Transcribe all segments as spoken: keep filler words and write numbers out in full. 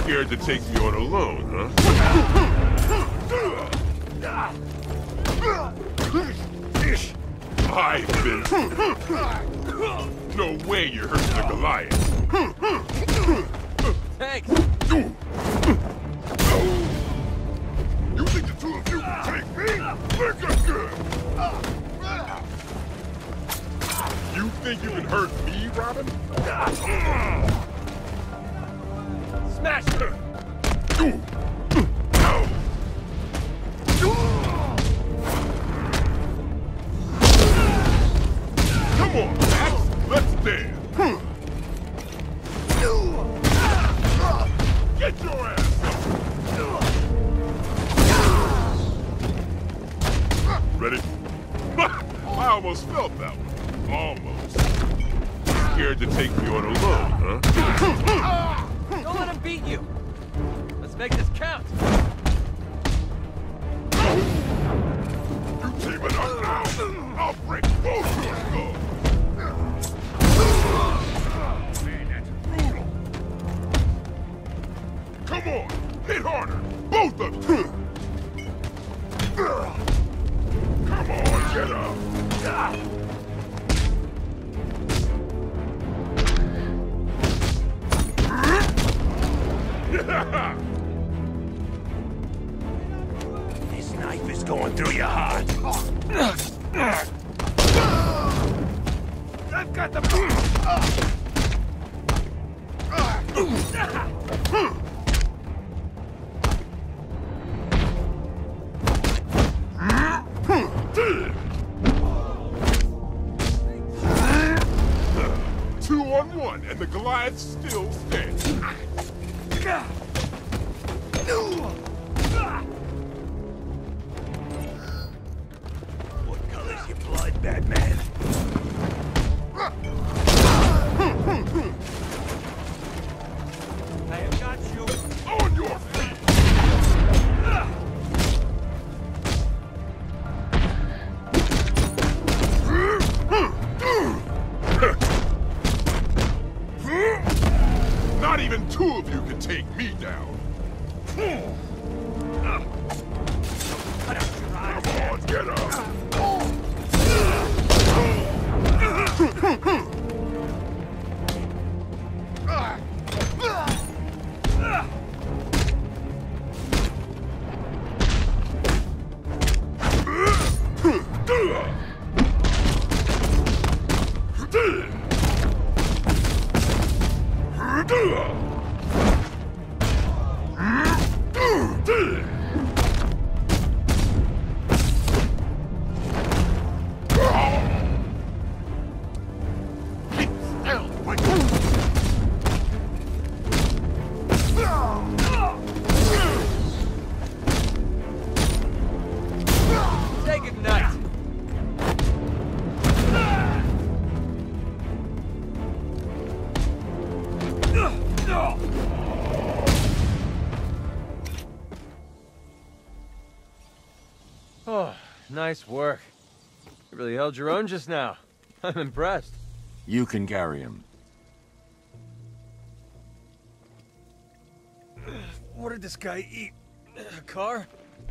Scared to take me on alone, huh? I've been... No way you're hurting the Goliath. Thanks. You think the two of you can take me? Look at good. You think you can hurt me, Robin? Smash her! Come on, Max. Let's dance. Get your ass up. Ready? I almost felt that one. Almost. Scared to take me on alone, huh? Don't let him beat you! Let's make this count! You teaming up now? I'll break both your skulls! Man, that's brutal! Come on! Hit harder! Both of you! Come on, get up! This knife is going through your heart. I've got the... Two on one, and the Goliath's still standing. What color's your blood, Batman? I have got you! On your feet! Not even two of you can take me down. Come on, get up! Say goodnight! Oh, nice work. You really held your own just now. I'm impressed. You can carry him. What did this guy eat? A car?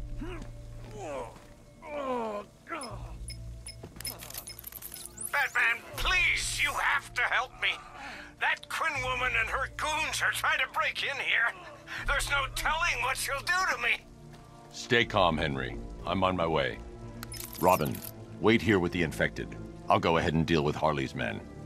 Batman, please, you have to help me. That Quinn woman and her goons are trying to break in here. There's no telling what she'll do to me. Stay calm, Henry. I'm on my way. Robin, wait here with the infected. I'll go ahead and deal with Harley's men.